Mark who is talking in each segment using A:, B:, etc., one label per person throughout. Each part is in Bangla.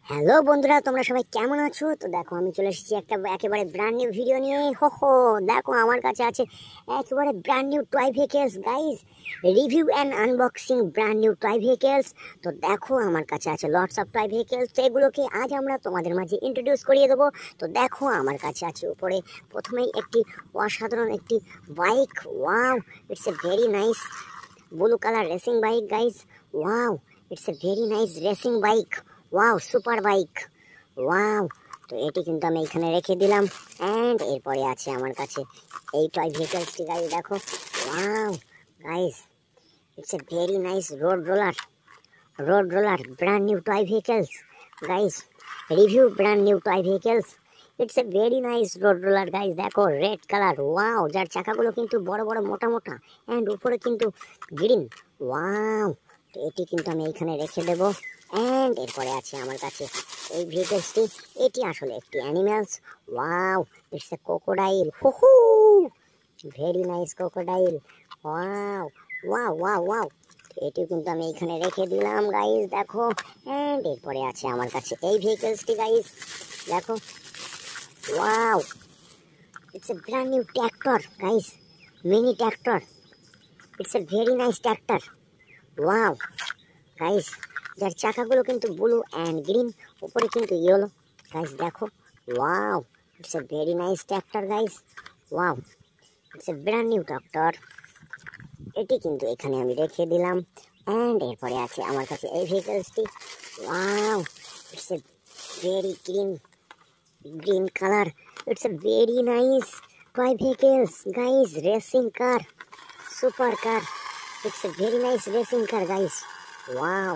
A: হ্যালো বন্ধুরা, তোমরা সবাই কেমন আছো? তো দেখো আমি চলে এসেছি একটা একেবারে ব্র্যান্ড নিউ ভিডিও নিয়ে। হো হো, দেখো আমার কাছে আছে একেবারে brand new toy vehicles guys, review and unboxing brand new toy vehicles. তো দেখো আমার কাছে আছে লটস অফ টয় ভেহিকেলস, তো এগুলোকে আজ আমরা তোমাদের মাঝে ইন্ট্রোডিউস করিয়ে দেবো। তো দেখো আমার কাছে আছে উপরে প্রথমেই একটি অসাধারণ একটি bike. Wow, it's a very nice blue colour racing bike guys. Wow, it's a very nice racing bike. Wow, super bike. Wow, তো এটি কিন্তু আমি এখানে রেখে দিলাম। অ্যান্ড এরপরে আছে আমার কাছে এই টয় ভেহিকেলসটি গাইস, দেখো। Wow guys, it's a very nice road roller brand new toy vehicles guys, review brand new toy vehicles. It's a very nice road roller guys, দেখো রেড কালার। ওয়াও, যার চাকাগুলো কিন্তু বড় বড় মোটা মোটা অ্যান্ড উপরে কিন্তু গ্রিন। ওয়াও, তো এটি কিন্তু আমি এইখানে রেখে দেবো। অ্যান্ড এরপরে আছে আমার কাছে এই ভেহিকেলসটি, এটি আসলে একটি animals. Wow, it's a crocodile. হু very nice crocodile. Wow wow wow wow, এটিও কিন্তু আমি এখানে রেখে দিলাম গাইস, দেখো। অ্যান্ড এরপরে আছে আমার কাছে এই ভেহিকেলসটি গাইস, দেখো। Wow, it's a brand new tractor guys, mini tractor. It's a very nice tractor. Wow guys, যার চাকাগুলো কিন্তু ব্লু অ্যান্ড গ্রিন, উপরে কিন্তু ইয়েলো গাইস, দেখো। Wow, it's a very nice tractor guys. Wow, it's a brand new tractor. এটি কিন্তু এখানে আমি রেখে দিলাম। অ্যান্ড এরপরে আছে আমার কাছে এই ভেহিকেলসটি। Wow, it's a very green colour. It's a very nice toy vehicles guys, racing car, super car. It's a very nice racing car guys. Wow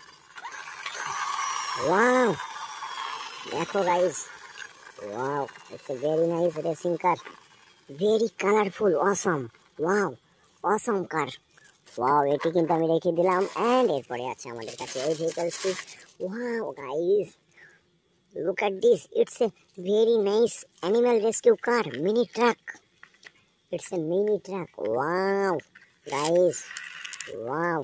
A: wow, দেখো guys. Wow, it's a very nice racing car, very colourful, awesome. Wow, awesome car. Wow, এটি কিন্তু আমি রেখে দিলাম। অ্যান্ড এরপরে আছে আমাদের কাছে এই ভেহিকেলসটি। Wow guys, look at this, it's a very nice animal rescue car, mini truck. It's a mini truck. Wow guys, wow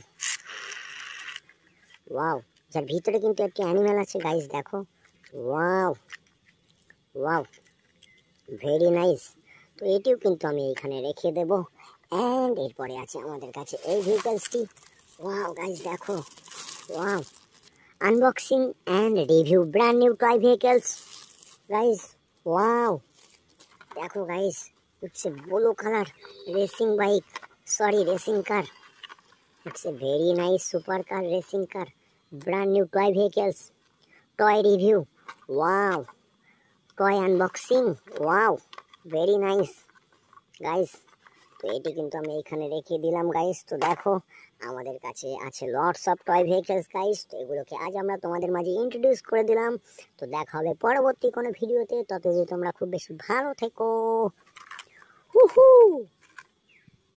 A: wow, যার ভিতরে কিন্তু একটি অ্যানিম্যাল আছে গাইস, দেখো। Wow wow, very nice. তো এটিও কিন্তু আমি এইখানে রেখে দেব। অ্যান্ড এরপরে আছে আমাদের কাছে এই ভেহিকেলসটি। ওয়াও গাইস, দেখো। Wow, unboxing and review brand new toy vehicles guys. Wow, দেখো guys, it's a blue colour racing bike, sorry racing car. It's a very nice super car, racing car, brand new toy vehicles, toy review. Wow, toy unboxing. Wow, very nice guys. তো এটি কিন্তু আমি এখানে রেখে দিলাম গাইস। তো দেখো আমাদের কাছে আছে lots of toy vehicles guys, তো এগুলোকে আজ আমরা তোমাদের মাঝে ইন্ট্রোডিউস করে দিলাম। তো দেখা হবে পরবর্তী কোনো ভিডিওতে, ততদিন তোমরা খুব বেশি ভালো থেকো। হু হু।